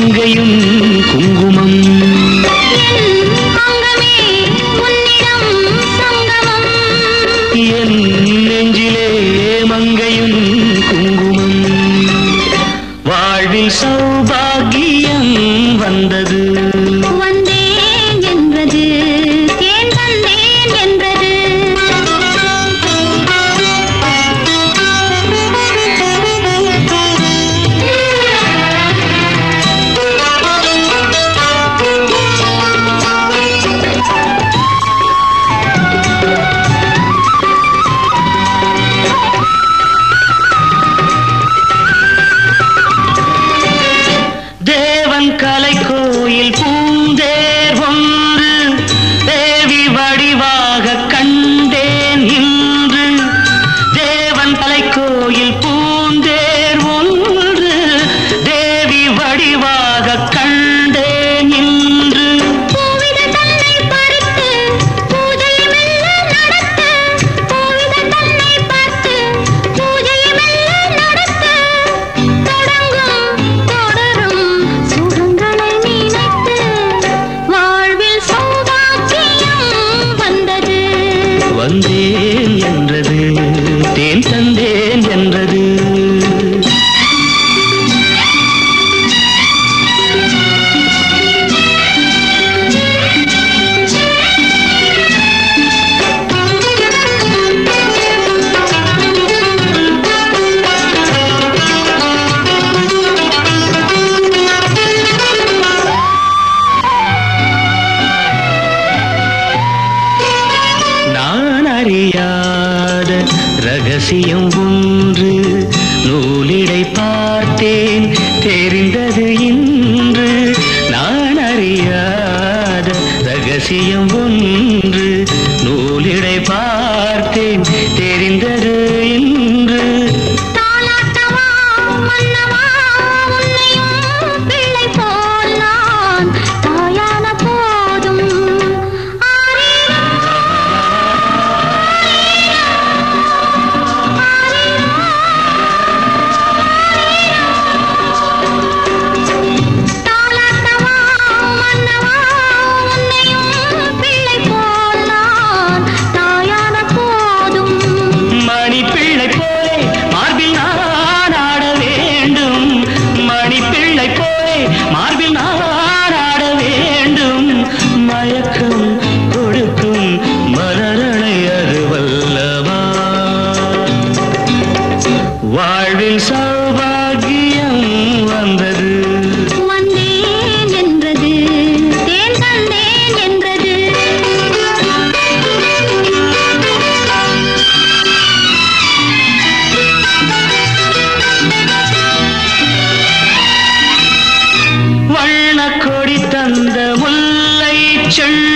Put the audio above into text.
மங்கையும் குங்குமம் என் நெஞ்சிலே மங்கையும் குங்குமம் வாழ்வில் சௌபாகியம் வந்தது வந்தேன் என்றது தேன் தந்தேன் என்றது கலை கோயில் பூந்தேர் ஒன்று தேவி வடிவாக கண்டேன் இன்று தேவன் கலை கோயில் பூந்தேர் ஒன்று தேவி வடிவாக கண்டேன் இன்று பூவித தன்னை பறித்து பூஜையை மெல்ல நடத்த பூவித தன்னை பார்த்து பூஜையை மெல்ல நடத்த தொடங்கும் தொடரும் சுகங்களை நினைத்து வாழ்வில் சௌபாக்கியம் வந்தது வந்தேன் என்றது தேன் தந்தேன் என்றது நான் அறியாத ரகசியம் ஒன்று நூலிடை பார்த்தேன் தெரிந்தது இன்று நான் அறியாத ரகசியம் ஒன்று நூலிடை பார்த்தேன் தெரிந்தது இன்று தாலாட்டவா மன்னவா உன்னையும் பிள்ளை போல் நான் தாயான போதும் தாலாட்டவா மன்னவா உன்னையும் பிள்ளை போல் நான் தாயான போதும் மணி பிள்ளை போலே மார்பில் நான் ஆட வேண்டும் மணி பிள்ளை போலே மார்பில் நான் ஆட வேண்டும் மயக்கம் கொடுக்கும் மலரனை அது வல்லவா வாழ்வில் சௌபாகியம் வந்தது வந்தேன் என்றது தேன் தந்தேன் என்றது வண்ண கொடி தந்த முல்லை செண்டு